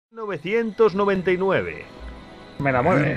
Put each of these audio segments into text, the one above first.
1999. Me la mueve.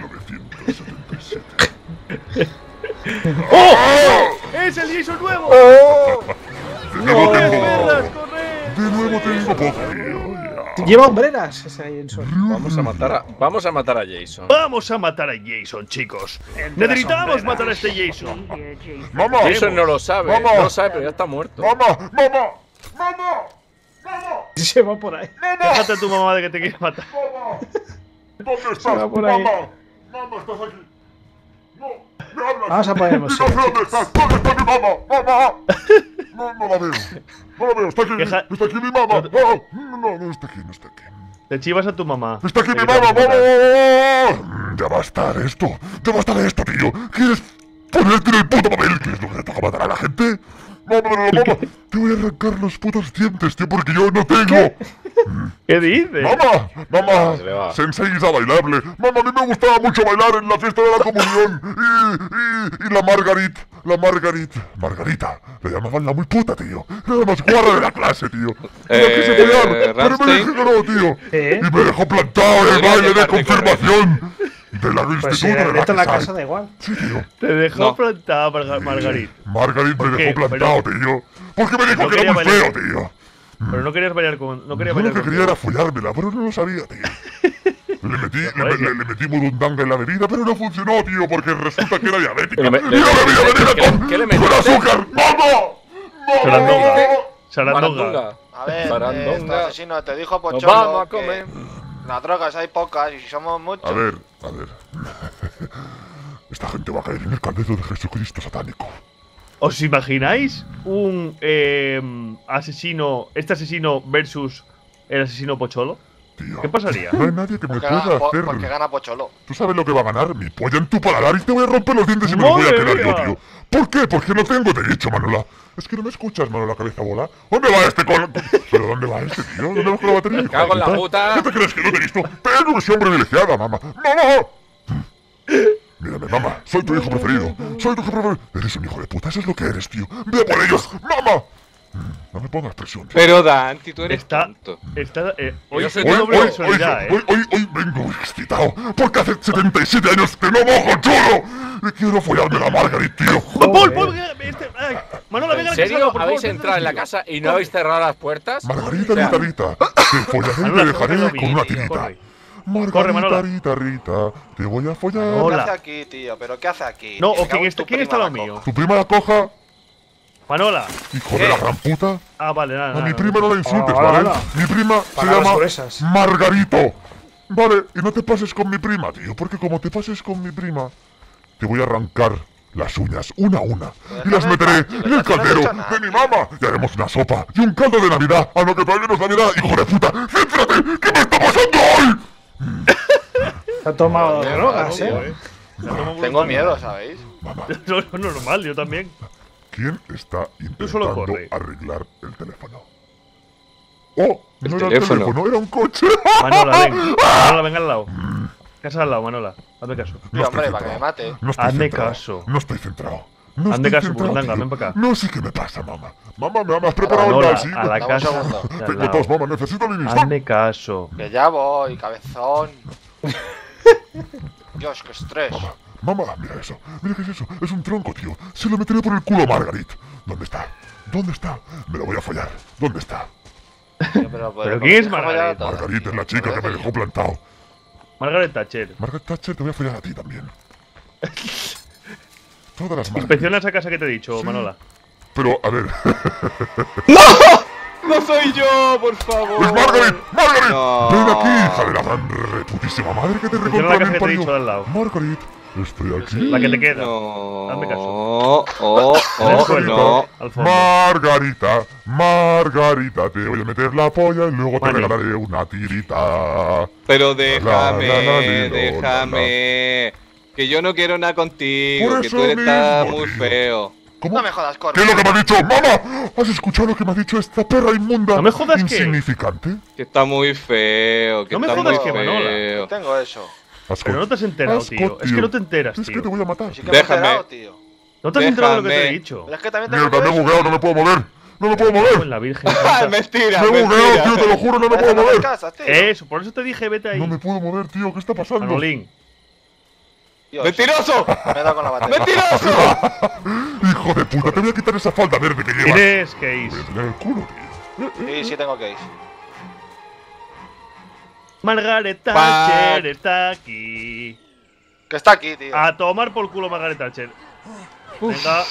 1977. ¡Oh! ¡Es el Jason nuevo! De nuevo ¡Corred, tengo. perras, corred! De nuevo tengo poderío. Lleva hombreras ese Jason. Vamos a matar a Jason. Vamos a matar a Jason, chicos. Necesitamos matar a este Jason. ¡Mamá! Jason no lo sabe, Vamos. no lo sabe, pero ya está muerto. ¡Mamá! ¡Mamá! ¡Mamá! ¡Mamá! Se va por ahí. Déjate a tu mamá de que te quiere matar. ¡Mamá! ¿Dónde Se estás? va por ahí. ¡Mamá! ¡Mamá, estás aquí! ¡No! ¡Me hablas! Vamos a ponernos ¡Y no sé serios, dónde estás! ¿Dónde está mi mamá? ¡Mamá! No la veo. No la veo. Está aquí. Deja- Está aquí mi mamá. No está aquí. No está aquí. Te chivas a tu mamá. ¡Está aquí De mi que te mamá! vas a matar. ¡Vamos! Ya basta de esto. Ya basta de esto, tío. ¿Quieres ponerte en el puto papel? ¿Qué es lo que le toca matar a la gente? Mamá. Te voy a arrancar los putos dientes, tío, porque yo no tengo. ¿Qué dices? Mamá, Se le va. Sensei a bailable. Mamá, a mí me gustaba mucho bailar en la fiesta de la comunión. Y la Margarita. Le llamaban la muy puta, tío. Era la más guarra de la clase, tío. Era que se follar, pero me dije que no, tío. Y me dejó plantado en el baile de confirmación de la Pues si instituto era de neto en la que casa sal. da igual. Sí, tío. Te dejó No. plantada Margarit. Margarit ¿Por me qué? dejó plantado, tío. Porque me dijo No que era quería muy bailar. feo, tío. Pero no querías bailar con. No quería Yo bailar lo que con. quería era follármela, pero no lo sabía, tío. Le metí burundanga en la bebida, pero no funcionó, tío, porque resulta que era diabética. Le- Y la bebida ¿Qué le con metiste? azúcar. ¡Vamos! Sarandonga. ¡Vamos! Sarandonga. Marandonga. A ver, Farandonga. este asesino te dijo Nos Pocholo vamos a que comer. las drogas hay pocas y si somos muchos. A ver. Esta gente va a caer en el caldero de Jesucristo satánico. ¿Os imagináis un asesino. Este asesino versus el asesino Pocholo? Tío. ¿Qué pasaría? No hay nadie que me Porque pueda gana, hacer. porque gana Pocholo. ¿Tú sabes lo que va a ganar? Mi polla en tu paladar y te voy a romper los dientes y me los voy a ¡Madre quedar yo, mía! tío. ¿Por qué? Porque no tengo derecho, Manola. Es que no me escuchas, Manola, cabeza bola. ¿Dónde va este con...? ¿Pero dónde va este, tío? ¿Dónde va con la batería? Me cago en la puta. ¿Qué te crees que no te he visto? Pero que soy hombre privilegiada, mamá. ¡Mamá! Mírame, mamá. Soy tu hijo preferido. Soy tu hijo preferido. Eres un hijo de puta. Eso es lo que eres, tío. ¡Ve por ellos! ¡Mamá! No me pongas presión, tío. Pero Dante, tú eres Está. tonto. Está. Hoy Yo soy es doble Hoy, personalidad, hoy vengo excitado. Porque hace 77 años que no mojo chulo. Y quiero follarme la Margarit, tío. Paul, Manola, venga, ¿En que serio salga, por habéis favor, entrado en la casa y no habéis cerrado las puertas? Margarita, O sea, Rita. Te follaré y Manola, te dejaré cógelo con una bien, tirita. corre. Margarita, Manola. Rita. Te voy a follar. Manola. ¿Qué Hola. hace aquí, tío? ¿Pero qué hace aquí? No, tío? o quién está al lado mío. Tu prima la coja. Manola. Hijo de la gran puta. Ah, vale, nada. A nada, mi nada. prima no la insultes, Ah, ¿vale? no. Mi prima se Palabras llama gruesas. Margarito. Vale, y no te pases con mi prima, tío. Porque como te pases con mi prima, te voy a arrancar las uñas una a una. Y las déjame meteré en paz, tío, en el que no te he caldero dicho nada, de mi tío. mamá. Y haremos una sopa y un caldo de Navidad. A lo que todavía no es Navidad, hijo de puta. ¡Céntrate! ¿Qué me está pasando hoy? Se ha tomado drogas, Tengo miedo, ¿sabéis? Mamá, No es normal, yo también. ¿quién está Tú solo intentando corre. arreglar el teléfono? ¡Oh! No era el teléfono. teléfono, era un coche. Manola, ven. Manola, ven al lado. Casa al lado, Manola. Hazme caso. Tío, estoy hombre, para que me centrado. mate. No estoy Hazme centrado. caso. No estoy centrado. No Hazme estoy caso, centrado, burundanga, tío. ven para acá. No sé qué me pasa, mamá. Mamá, ¿me has preparado Manola, el taxi? a la Dame un casa. segundo. de al Tengo lado. dos, mamá. Necesito el inicio. Hazme caso. Que ya voy, cabezón. Dios, qué estrés. Mamá, mira eso. Mira qué es eso. Es un tronco, tío. Se lo meteré por el culo a Margarit. ¿Dónde está? ¿Dónde está? Me lo voy a follar. ¿Dónde está? Tío, ¿Pero quién es Margarit? Margarit es la chica que me dejó plantado. Margaret Thatcher. Margaret Thatcher, te voy a follar a ti también. Todas las Margaret. Inspecciona esa casa que te he dicho, Sí. Manola. Pero, a ver. ¡No soy yo, por favor! ¡Es Margaret! ¡Margaret! No. ¡Ven aquí, hija de la gran reputísima madre que te Inspecciona la recontra casa bien que te he dicho parió! al lado. Margaret, estoy aquí. La que te queda. No. Hazme caso. No. Al fondo. Margarita, te voy a meter la polla y luego te Vale. regalaré una tirita. Pero déjame. déjame. Que yo no quiero nada contigo, Por que eso tú eres tan mismo, muy tío. feo. ¿Cómo? No me jodas, ¿Qué corre. es lo que me ha dicho? ¡Mamá! ¿Has escuchado lo que me ha dicho esta perra inmunda? No me jodas que- insignificante. Que está muy feo, que No me está jodas muy que, Manola. feo. Tengo eso. Asco. Pero no te has enterado, Asco, tío. Es que no te enteras, Es que tío. te voy a matar. Sí que me he Déjame. enterado, tío. No te has enterado de lo que te he Déjame. dicho. Pero es que también tengo Mierda, me he eso. bugueado, no me puedo mover. ¡No me puedo En mover! la Virgen Ah, Santa. mentira, ¡Me he bugueado, tío! ¡Te lo mentira. juro, no me puedo Déjame en mover! casa, tío. Eso, por eso te dije, vete ahí. No me puedo mover, tío. ¿Qué está pasando? Manolín. Dios, ¡Mentiroso! me he dado con la batería. ¡Mentiroso! ¡Hijo de puta! Te voy a quitar esa falda verde que llevas. Tienes que ir. Voy a tener el culo, tío. Sí, sí tengo que ir. Margaret Fuck. Thatcher está aquí. Que está aquí, tío. A tomar por culo Margaret Thatcher. Venga.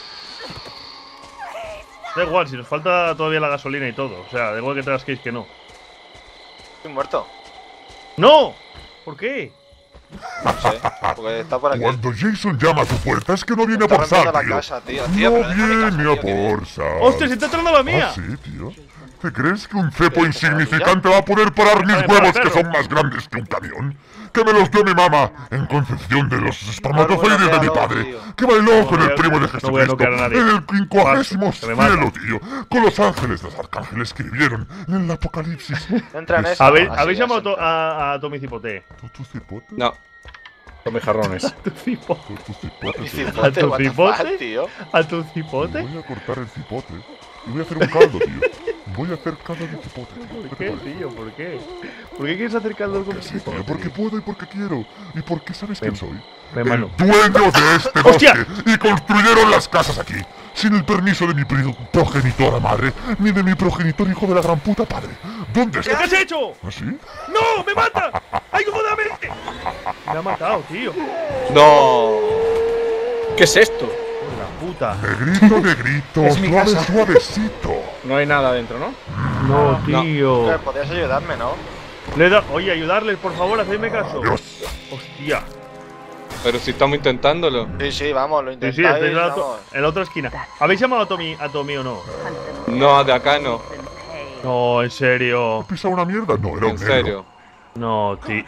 Da igual, si nos falta todavía la gasolina y todo. O sea, da igual que te las queis que no. Estoy muerto. ¡No! ¿Por qué? No sé, porque está por aquí. Cuando Jason llama a tu puerta es que no viene a Está por sal, rompiendo tío. la casa, tío. Tío, No pero deja mi casa, viene a tío, que- por sal. ¡Hostia, se está entrando la mía! ¿Ah, sí, tío? ¿Te crees que un cepo ¿Qué? insignificante va a poder parar mis Déjame huevos parar, que perro. son más grandes que un camión? Que me los dio mi mamá en concepción de los espermatozoides de mi Alguna padre. tío. Que bailó con voy el a- primo de no voy a Jesucristo noquear a nadie. en el 50º Paso, que me mata. cielo, tío. Con los ángeles, los arcángeles que vivieron en el apocalipsis. Entra en Es- esa. ¿Habéis, Así ¿habéis ya llamado se entra. a Tommy Cipote? ¿Tu cipote? No. Tommy jarrones. ¿Tu cipote? ¿Tu cipote? Mi tío? cipote, ¿A tu what the cipote? fuck, tío. ¿A tu cipote? Voy a cortar el cipote y voy a hacer un caldo, tío. Voy a hacer caldo de cipote, tío. ¿Por ¿Qué te qué, parece? tío? ¿Por qué? ¿Por qué quieres hacer caldo con Sí, cipote? tío, porque puedo y porque quiero. Y porque sabes quién soy. Ven, mano. El dueño de este ¡Hostia! bosque. Y construyeron las casas aquí. Sin el permiso de mi progenitora madre, ni de mi progenitor hijo de la gran puta padre. ¿Dónde ¿Qué está? has hecho? ¿Ah, sí? ¡No! ¡Me mata! ¡Ayúdame! Me ha matado, tío. No. ¿Qué es esto? La puta. Negrito, Es mi suave, casa. suavecito. No hay nada dentro, ¿no? No, tío. Que podrías ayudarme, ¿no? Oye, ayudarles, por favor, hacedme caso. Dios. Hostia. Pero si estamos intentándolo. Sí, sí, vamos, lo Sí, sí, intentáis, estáis vamos. en la otra esquina. ¿Habéis llamado a Tommy o no? No, de acá no. No, en serio. ¿He pisado una mierda? No, era un En negro. serio. No, tío.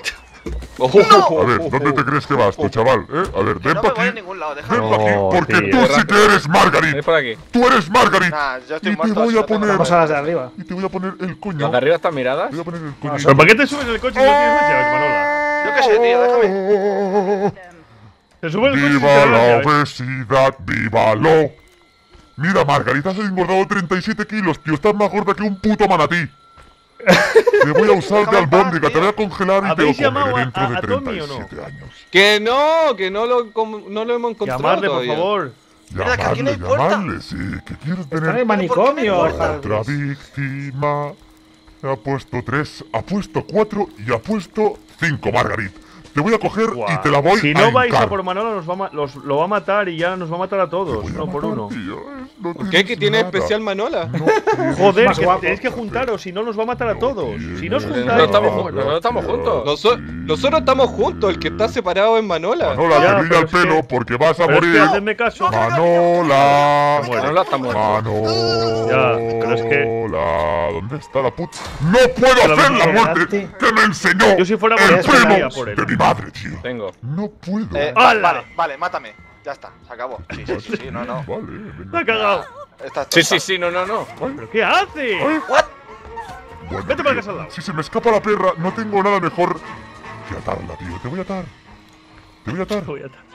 A ver, ¿dónde te crees que vas, tu chaval? A ver, Que ven no pa' me voy a aquí. ningún lado, déjame. Ven pa' aquí, No, porque tío. tú sí que eres Ven Margarit. por aquí. Tú eres Margarit. Nah, yo Y estoy te muerto. voy si a no tengo poner- nada. Vamos a las de arriba. Y te voy a poner el coño. ¿Las de arriba están miradas? Te voy a poner el coño. ¿Pero para qué te subes en el coche y no tienes las llaves, Manola? Yo qué sé, tío, déjame. Te subes en el coche y ¡Viva te das las la llaves. obesidad! ¡Vívalo! Mira, Margarita, has engordado 37 kilos, tío. Estás más gorda que un puto manatí. Te voy a usar de Déjame en paz, albóndiga, te voy a congelar y te lo ¿Habéis comeré llamado dentro de a Tommy o no? 37 años. Que no lo hemos encontrado Llamarle, por todavía. favor. Mira, que aquí no hay puerta. llamarle, sí, que quieres Está en tener el manicomio. otra víctima. Ha puesto 3, ha puesto 4 y ha puesto 5, Margarit. Te voy a coger Buah. y te la voy Si a no vais a hincar. por Manola, lo va a matar y ya nos va a matar a Te todos, voy a uno por matar, uno. tío, no ¿Por qué? ¿Que tiene nada. especial Manola? No tienes Joder, más que guapo. tenéis que juntaros, si no nos va a matar a todos. Si no os tienes juntáis. Nosotros estamos juntos. Nosotros estamos juntos, el que está separado es Manola. Manola, Ya, te pero brilla el es que- pelo porque vas a Pero es que morir. hacedme caso. Manola. Manola está muerto. Manola. Ya, pero es que- ¿Dónde está la puta? ¡No puedo hacer la muerte que me enseñó Yo si fuera el Manola, primo esperaría por él. de mi madre, tío! Tengo. No puedo. ¡Hala! Vale, mátame. Ya está, se acabó. Sí, sí, sí, sí, no. Vale, ¡Me venga. ha cagado! Esta es Sí, tonta. sí, no. ¿Pero qué hace? Bueno, Vete para tío, casa al lado. Si se me escapa la perra, no tengo nada mejor que atarla, tío. Te voy a atar. Te voy a atar. Voy a atar.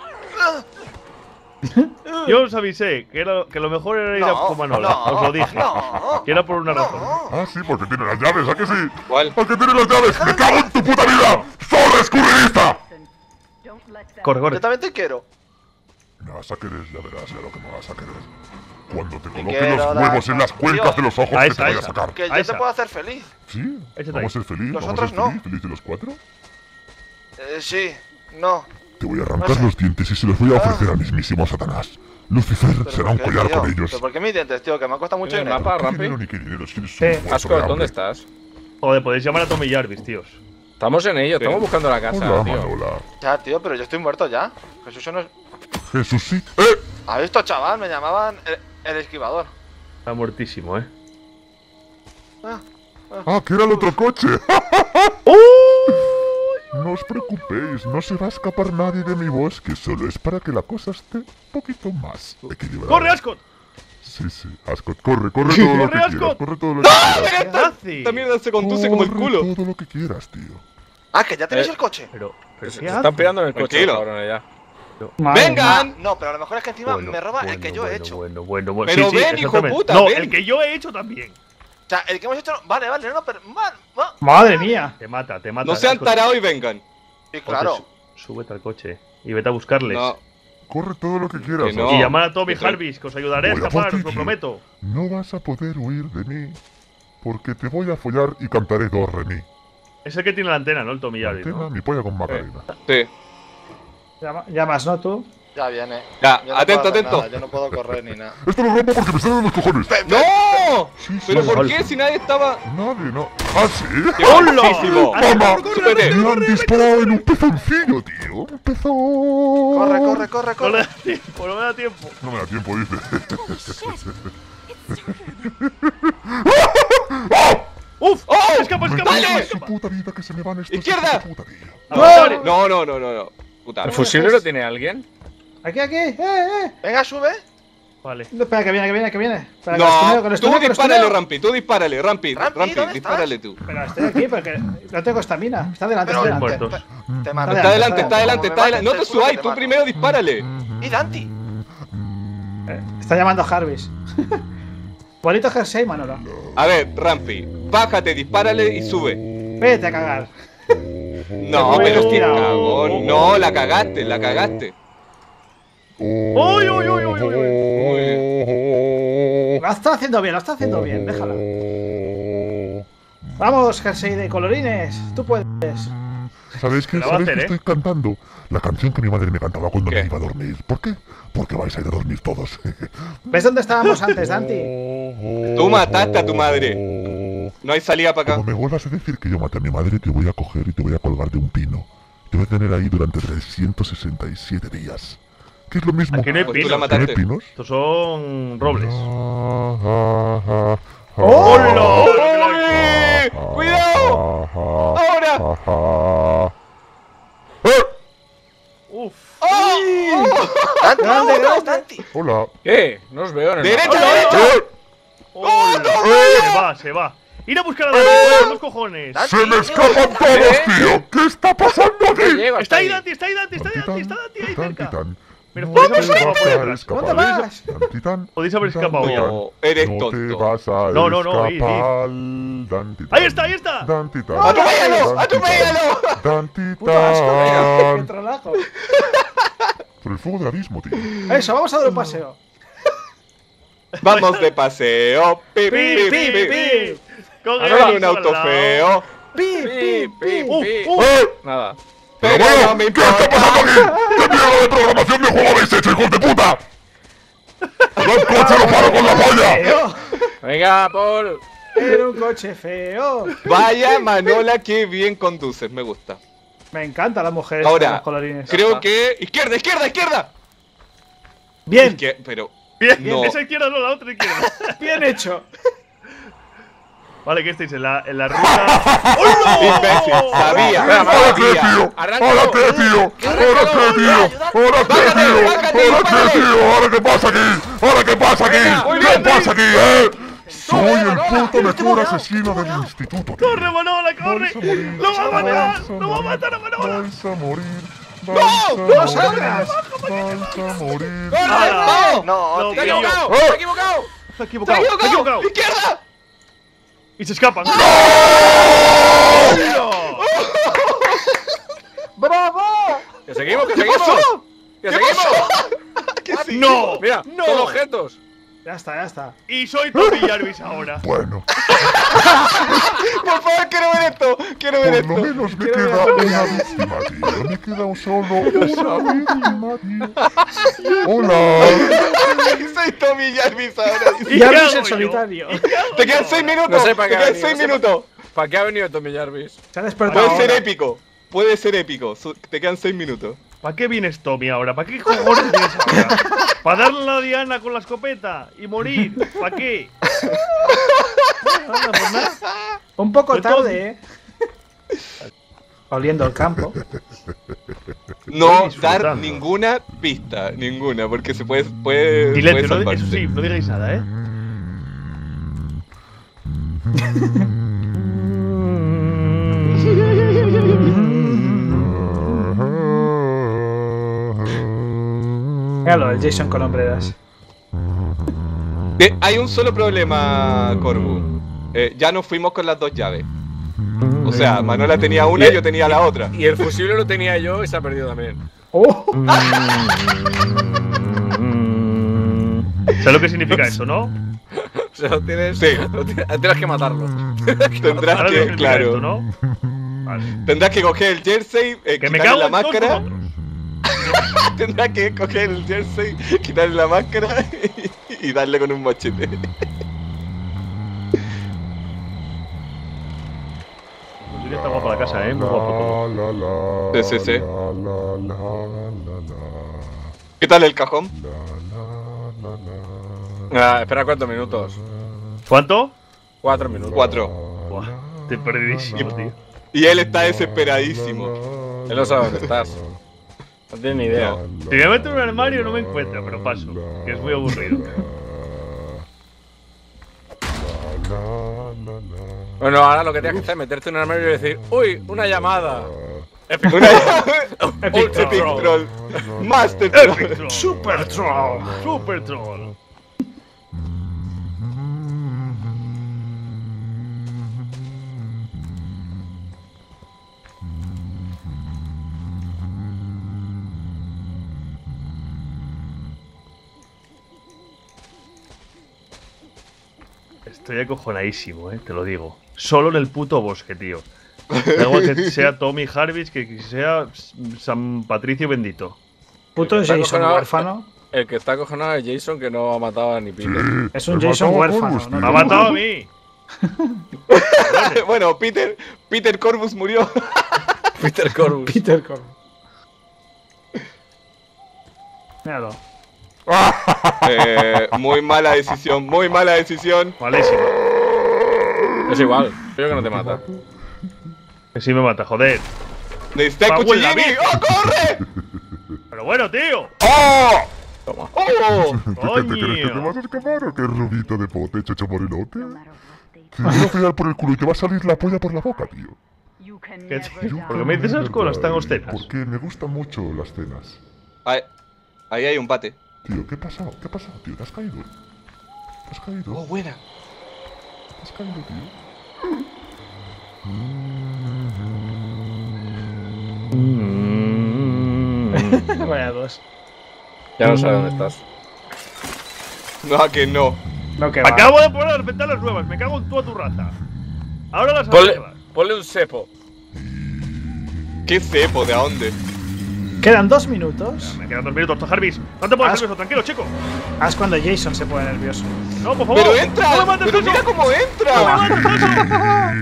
Yo os avisé que lo mejor era ir a No, con Manola. no, Os lo dije. no, Que era por una razón. Ah, sí, porque tiene las llaves, ¿a que sí? ¿Cuál? ¿A que tiene las llaves? ¡Me cago en tu puta vida! ¡Solo escurridista! Corre, corre. Yo también te quiero. Me vas a querer, ya verás ya lo que me vas a querer. Cuando te coloque quiero los dar huevos en las cuencas Dios. de los ojos A que esa, te voy a esa. sacar. Que A yo te esa. puedo hacer feliz. ¿Sí? Échate ¿Vamos a ahí. ser feliz? ¿Vamos a Nosotros ser no. feliz? ¿Feliz de los cuatro? Sí, no. Te voy a arrancar No sé. los dientes y se los voy a ofrecer al mismísimo Satanás. Lucifer ¿Pero será un por qué, collar tío? con ellos. ¿Pero por qué mis dientes, tío? Que me ha costado mucho ¿Tiene dinero. mapa, ¿Qué Rampi? dinero ni qué dinero? Si eres un Sí. hueso de Ascot, hambre. ¿dónde estás? Joder, podéis llamar a Tommy Jarvis, tíos. Estamos en ello, estamos buscando la casa, Hola, tío. Manola. Ya, tío, pero yo estoy muerto ya. Jesús, no es... Jesús, sí. ¿Has visto, chaval? Me llamaban el esquivador. Está muertísimo, ¿eh? Ah, que era el otro coche. No os preocupéis, no se va a escapar nadie de mi bosque. Solo es para que la cosa esté un poquito más equilibrada. ¡Corre, Ascot! Sí, sí, Ascot, corre todo lo que ¡Corre, quieras, Ascot! corre todo lo que quieras. ¿Qué hace? Esta mierda se conduce como el Corre culo. todo lo que quieras, tío. Ah, que ya tenéis el coche. Pero Se ¿qué están hace? peleando en el coche, Tranquilo. cabrones, ya. Madre ¡Vengan! No, pero a lo mejor es que encima me roba el que yo he hecho. Bueno. Pero Sí, ven, hijo exactamente. puta, No, ven. el que yo he hecho también. O sea, el que hemos hecho. Vale, no, pero. Madre mía. Te mata. No sean tarados y vengan. Sí, claro. Súbete al coche y vete a buscarles. No. Corre todo lo que quieras. Que no. Y llamar a Tommy Eso- Jarvis, que os ayudaré a Voy a escapar, por os ti, lo tío. prometo. No vas a poder huir de mí, porque te voy a follar y cantaré do re mi. Es el que tiene la antena, ¿no? El Tommy Jarvis, Antena, ¿no? mi polla con Macarena. Sí. Llamas, ¿no, tú? Ya viene. Ya, Yo no atento, puedo hacer atento. nada, yo no puedo correr ni nada. Esto lo rompo porque me salen los cojones. ¡No! Sí, sí. ¿Pero por Gol. qué si nadie estaba...? Nadie, no. ¿Ah, sí? ¡Hola! ¡Mamá! ¡Súbete! Me han disparado en un pezoncillo, tío. Un pezón. Corre. No le da tiempo, no me da tiempo. No me da tiempo, dice. ¡Uf! ¡Oh! ¡Escapa! Me ¡Dale! cago en su puta vida que se me van estos ¡Izquierda! hijos de puta, tío. No. Puta. ¿El fusilero tiene alguien? Aquí. Venga, sube. Vale. No, espera, que viene. Espera, No, que los tú tuneo, que los dispárale, tuneo. Rampi, tú dispárale, Rampi, Rampi, ¿dónde dispárale tú. Pero estoy aquí, porque no tengo estamina. Está delante, Pero- está delante. Muertos. Te mato. Está adelante, Está está adelante. No te subáis, tú primero dispárale. Y Danti. Está llamando a Jarvis. Bonito jersey, Manolo. A ver, Rampi, bájate, dispárale y sube. Vete a cagar. No, Te pero puedo qué tirar. cagón. No, la cagaste. ¡Uy! Lo está haciendo bien, déjala. Vamos, jersey de colorines. Tú puedes. ¿Sabéis qué? La va a ¿Sabéis hacer, qué estoy cantando? La canción que mi madre me cantaba cuando ¿Qué? me iba a dormir. ¿Por qué? Porque vais a ir a dormir todos. ¿Ves dónde estábamos antes, Danti? Tú mataste a tu madre. No hay salida para Como acá. me vuelvas a decir que yo maté a mi madre, te voy a coger y te voy a colgar de un pino. Te voy a tener ahí durante 367 días. ¿Qué es lo mismo? Aquí no hay Pues tú la pinos. ¿Que no hay mataste. pinos? Estos son robles. ¡Hola! ¡Oye! ¡Cuidado! ¡Ahora! ¡Uf! Danti, Grande, grande. Danti. ¡Hola! ¿Qué? No os veo en el ¡Derecha, mapa. derecha! ¡Hola! Se va. ¡Ir a buscar a Dante! ¡Los cojones! Danti, ¡Se me escapan todos, tío! ¿Qué está pasando No aquí? llego ¡Está hasta ahí ahí. Dante! ¡Está ahí Dante! ¡Está Dante ahí cerca! Titán. Mira, No podéis te haber escapado por vas a detrás. escapar. ¿Dónde vas? Titán. Podéis haber escapado ya. No, eres No te tonto. vas a No, id. escapar. Dan Titán. ¡Ahí está! Dan Titán. ¡Atropéllalo! Dan ¡Atropéllalo! Titán. Dan Puto asco, qué Titán. trolazo. Por el fuego del abismo, tío. Eso, vamos a dar un paseo. Vamos de paseo. Pi, pi, pi, pi. Hágale un auto feo. Pi, pi, pi. ¡Eh! Nada. ¡Pero Pero bueno! no me ¿Qué está importa. pasando aquí? ¿Qué mierda de programación de juego habéis hecho, hijos de puta? ¡Los coches los paro con la polla! Feo. Venga, Paul. Era un coche feo. Vaya, Manola, qué bien conduces, me gusta. Me encantan las mujeres Ahora, con los colorines. creo que... ¡Izquierda, izquierda, izquierda! Bien, Pero... Bien, No. esa izquierda no, la otra izquierda. bien hecho. Vale, ¿qué estáis? En la ruta. Imbécil, sabía, ¿Ahora qué, sabía. tío? Arráncalo. ¿Ahora qué, tío? ¿Ahora qué, tío? ¿Ahora qué, Bájate, tío? bájate, ¿Ahora qué, dispárale. tío? ¿Ahora qué pasa aquí? ¿Ahora qué pasa aquí? muy ¿Qué bien, pasa aquí, eh? Soy el Manola, puto mejor asesino del instituto, tío. ¡Corre, Manola, corre! Vais a morir. ¡Lo va a matar! Vais ¡Lo va a matar a Manola! Vais a morir. ¡No! ¡No salgas! ¡Vais a morir! ¡No! No, No, ¡Se ha tío. equivocado! ¡Oh! ¡Se ha equivocado! ¡Se ha ¡Se ha equivocado! ¡Se ha equivocado! equivocado! ¡Izquierda! ¡Y se escapan! ¡Bravo! Que seguimos, que ¿Qué seguimos. pasó? Que seguimos. ¿Qué sí? ¡No! Mira, ¡No! son objetos. Ya está. Y soy Tommy Jarvis ahora. Bueno, Por favor, quiero ver esto. Quiero ver por lo esto. menos me Quiero queda ver una víctima, tío. Me queda solo una víctima, tío. Hola. Soy Tommy Jarvis ahora. ¿Y Ya qué ves hago en yo? solitario. ¿Y qué hago Te quedan yo? 6 minutos. No sé para Te qué quedan ha venido, 6 no sé minutos. ¿Para qué ha venido Tommy Jarvis? Se ha despertado. Puede ser ahora. épico. Puede ser épico. Te quedan 6 minutos. ¿Para qué vienes Tommy ahora? ¿Para qué cojones vienes ahora? ¿Para darle a la Diana con la escopeta y morir? ¿Para qué? Bueno, anda, pues nada. Un poco Pero todo- tarde, Oliendo el campo. No Estoy dar disfrutando. ninguna pista. Ninguna. Porque se puede Silencio, no, salvarse. eso sí, no digáis nada, ¿eh? Míralo, el Jason con hombreras. Hay un solo problema, Corbu. Ya nos fuimos con las 2 llaves. O sea, Manuela tenía una y yo tenía la otra. Y el fusible lo tenía yo y se ha perdido también. ¡Oh! ¿Sabes lo que significa eso, no? O sea, tienes Sí. tendrás que matarlo. Tendrás ¿Sabes lo que, significa claro. esto, no? Vale. Tendrás que coger el jersey, Que me quitarle cago la en todos máscara. vosotros. Tendrás que coger el jersey, quitarle la máscara y darle con un machete. Pues ya está guapo la casa, muy guapo todo. Sí, sí, sí. ¿Qué tal el cajón? Espera 4 minutos. ¿Cuánto? 4 minutos. 4. Buah, estoy perdidísimo, tío. Y él está desesperadísimo. Él no sabe dónde estás. No tiene ni idea. Si me meto en un armario no me encuentro, pero paso. Que es muy aburrido. Bueno, ahora lo que tienes que hacer es meterte en un armario y decir: ¡Uy! ¡Una llamada! Epic Una Epic Epic Troll. Troll. Master Epic Troll. Troll. Super Troll. Super Troll. Estoy acojonadísimo, te lo digo. Solo en el puto bosque, tío. Da igual que sea Tommy Jarvis, que sea San Patricio bendito. Puto Está Jason acojonado. huérfano. El que está acojonado es Jason, que no ha matado a ni Peter. Es un Jason huérfano, ¿no? Me ha matado a mí. Bueno, Peter Corvus murió. Peter Corvus. Peter Corvo. Míralo. Muy mala decisión, muy mala decisión. Malísimo. Es igual. Yo que no te mata. Que sí me mata, joder. Necesita el Pago en la cuchillini. vida. ¡Oh, corre! Pero bueno, tío. ¡Oh! Toma. ¡Oh! ¿Tú qué te crees que te vas a escapar o qué rubito de pote, chocho morilote? Te voy a pegar por el culo y te va a salir la polla por la boca, tío. ¿Qué, tío? ¿Por qué me dices esas cosas tan obscenas? Porque me gustan mucho las cenas. Ahí hay un bate. Tío, ¿qué ha pasado? ¿Qué ha pasado, tío? ¿Te has caído? ¿Te has caído? Oh, buena. ¿Te has caído, tío? Vaya dos. Ya no sabe dónde estás. No, que no. No, que va. Acabo de poner las ventanas nuevas, me cago en toda tu raza. Ahora las Ponle, arreglas. ponle un cepo. ¿Qué cepo? ¿De a dónde? Quedan 2 minutos. Me quedan 2 minutos, Jarvis. No te pongas Haz- nervioso, tranquilo, chico. Haz cuando Jason se pone nervioso. No, por favor. ¡Pero entra! ¡No me mates ¡Pero eso! mira cómo ¡No me entra! mates eso!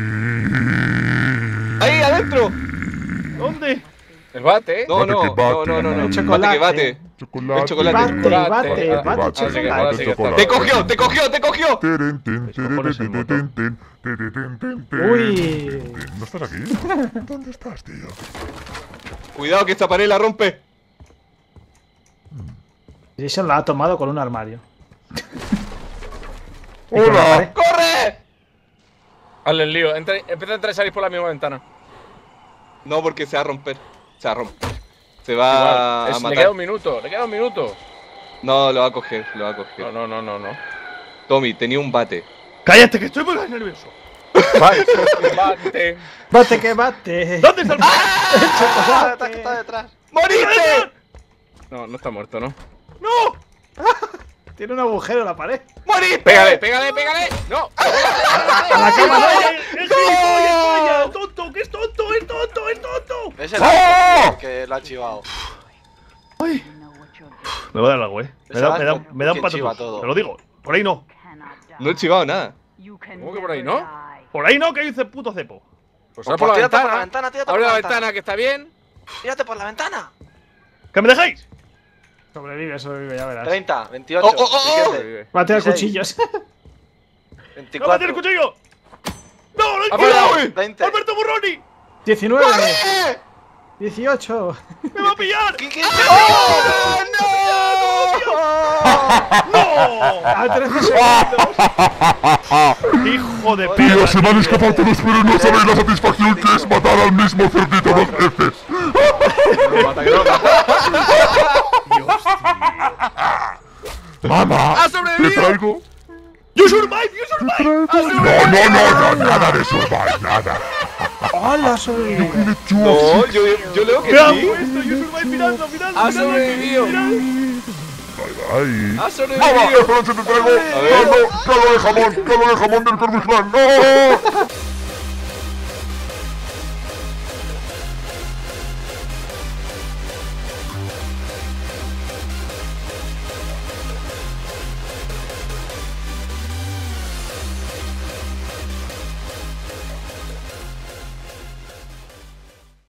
¡Ahí, adentro! ¿Dónde? El bate, ¿eh? No, no, no, no, no, no. Chocolate. Bate, Chocolate. El chocolate. Bate, Chocolate. bate, Así que ahora chocolate. sí que está. ¡Te cogió! ¡Te cogió! ¡Te cogió! Teren, ten, Cojones el motor. ten, ten, ten, ten, ten. Uy. ¿No estás aquí? ¿Dónde estás, tío? Cuidado que esta pared la rompe. Jason la ha tomado con un armario. ¡Hola! ¡Corre! Hazle el lío. Empieza a entrar y salir por la misma ventana. No, porque se va a romper. Se va a romper. Se va Igual. a Le matar. queda un minuto. Le queda un minuto. No, lo va a coger, lo va a coger. No. Tommy, tenía un bate. ¡Cállate, que estoy muy nervioso! Bate. Bate que bate. ¿Dónde está el Está detrás. ¡Moriste! No, no está muerto, ¿no? ¡No! Tiene un agujero en la pared. ¡Moriste! Pégale, pégale, pégale. No. A la cama no. ¡Es gilipollas, vaya! ¡Tonto! ¡Que es tonto! ¡Es tonto! ¡Es tonto! Es el ¡Oh! que lo ha chivado. Me voy a dar algo, Me da un ¿Quién chiva patatús. todo? Te lo digo. Por ahí no. No he chivado nada. ¿Cómo que por ahí no? Por ahí no, que hay un puto cepo. Pues Pues sal por la tírate por la ventana. ventana, tírate Abre por la la ventana, ventana. que está bien. Tírate por la ventana. ¿Que me dejáis? Sobrevive, ya verás. 30, 28, Oh, oh, oh. 27, Bate a 16. cuchillos. ¡No me 24, tienes el cuchillo! ¡No, no hay ¡Afuera! cuidado! 20. ¡Alberto Burroni! 19. 18. ¡Me va a pillar! 15. ¡No! A 13 segundos. ¡Hijo de Tío, perra! se me han escapado todos, pero no sabéis la satisfacción que es matar al mismo cerdito 2 veces. No lo mata, que no lo mata. Dios, tío. ¡Mamá! ¡Ha ¿Te sobrevivido! traigo? ¡You survive! ¡You survive! No, nada de survive, nada. ¡Hola, soy! You kill it too. No, yo leo que ¡Me ha sí. puesto! ¡You survive! ¡Mirando, mirando! ¡Ha mirando, sobrevivido! mirando. Ay. ¡Ha ¡Mamá! sobrevivido! ¡Esta noche te traigo caldo de jamón! ¡Caldo de jamón del Corvus Clan! ¡No!